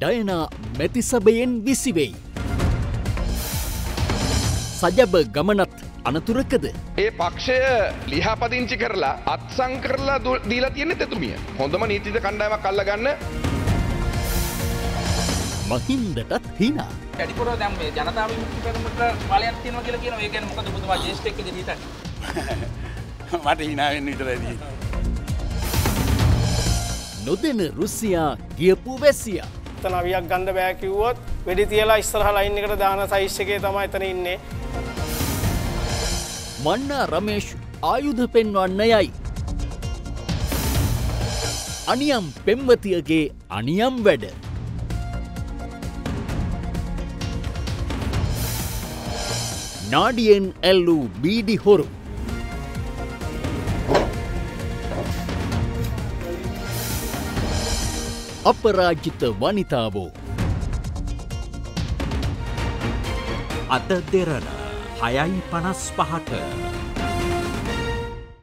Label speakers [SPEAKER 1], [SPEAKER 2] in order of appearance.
[SPEAKER 1] ඩයනා මැතිසභයෙන් විසිවෙයි. සජබ ගමනත් අනතුරකද?
[SPEAKER 2] ඒ පක්ෂය ලිහාපදිංචි කරලා අත්සන් කරලා දීලා තියෙන්නේ එතුමිය. හොඳම නීතිද කණ්ඩායමක් අල්ලගන්න.
[SPEAKER 1] මහින්දටත් හිනා.
[SPEAKER 3] වැඩිපුර දැන් මේ ජනතා විමුක්ති පෙරමුණට බලයක් තියෙනවා කියලා කියනවා. ඒ කියන්නේ මොකද ඔබතුමා ජේෂ්ඨයෙක් විදිහට හිතන්නේ?
[SPEAKER 4] මට hina වෙන්න විතරයි තියෙන්නේ.
[SPEAKER 1] නොදෙන රුසියා ගියපු වැසියා.
[SPEAKER 5] නවියක් ගන්න බෑ කිව්වොත් වෙඩි තියලා ඉස්සරහ ලයින් එකට දාන සයිස් එකේ තමයි එතන ඉන්නේ.
[SPEAKER 1] මන්නා රමේෂ් ආයුධ පෙන්වන්න යයි. අනියම් පෙම්වතියගේ අනියම් වැඩ. නාඩියෙන් ඇල්ලූ බීඩි හොරු. අපරාජිත වනිතාවෝ.
[SPEAKER 6] අද දෙරණ 6:55